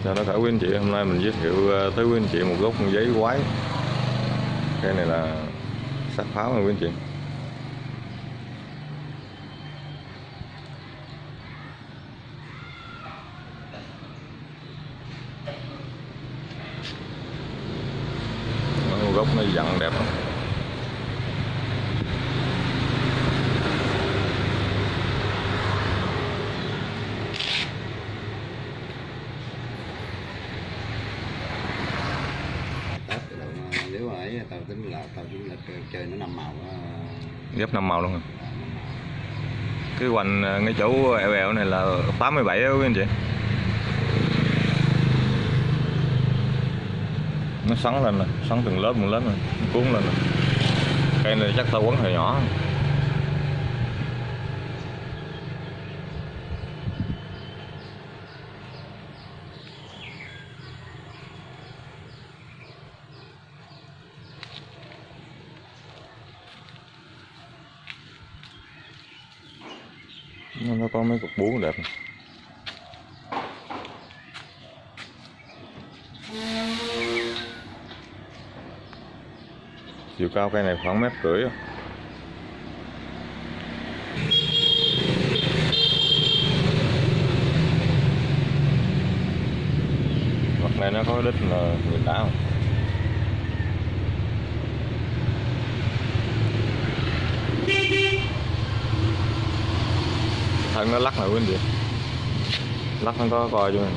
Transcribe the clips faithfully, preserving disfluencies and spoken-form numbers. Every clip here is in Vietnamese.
Chào tất cả quý anh chị, hôm nay mình giới thiệu tới quý anh chị một gốc giấy quái. Cây này là xác pháo nha quý anh chị. Một gốc nó dặn đẹp lắm. Nếu mà ấy tao tính là tao tính là chơi nó năm màu đó. Ghép năm màu luôn rồi. Cái hoành ngay chỗ eo eo này là tám mươi bảy đó quý anh chị. Nó xoắn lên rồi, xoắn từng lớp từng lớp rồi, nó cuốn lên rồi. Cây này chắc tao quấn hồi nhỏ. Nó có mấy cục bú đẹp này. Chiều cao cây này khoảng mét rưỡi. Mặt này nó có đít là người đá không? Thân nó lắc này quý anh chị, lắc nó có coi cho mình.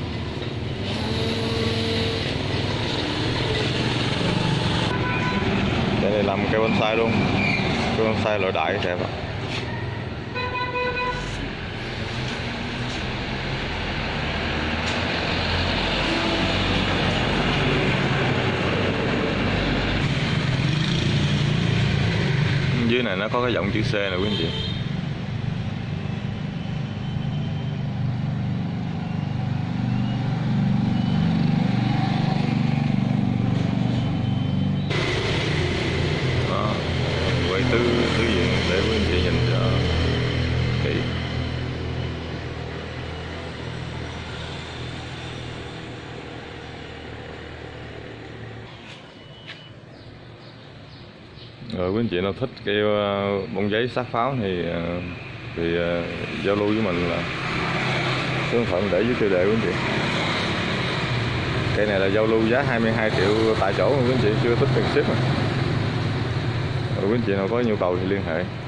Đây này làm cây bonsai luôn, cây bonsai loại đại đẹp ạ. Dưới này nó có cái giọng chữ C này quý anh chị. Quay tứ tứ diện để quý anh chị nhìn cho kỹ. Rồi quý anh chị nào thích cái bông giấy sát pháo thì thì uh, giao lưu với mình là số điện thoại để dưới tiêu đề quý anh chị. Cây này là giao lưu giá hai mươi hai triệu tại chỗ quý anh chị, chưa tính tiền ship mà. Rồi quý anh chị nào có nhu cầu thì liên hệ.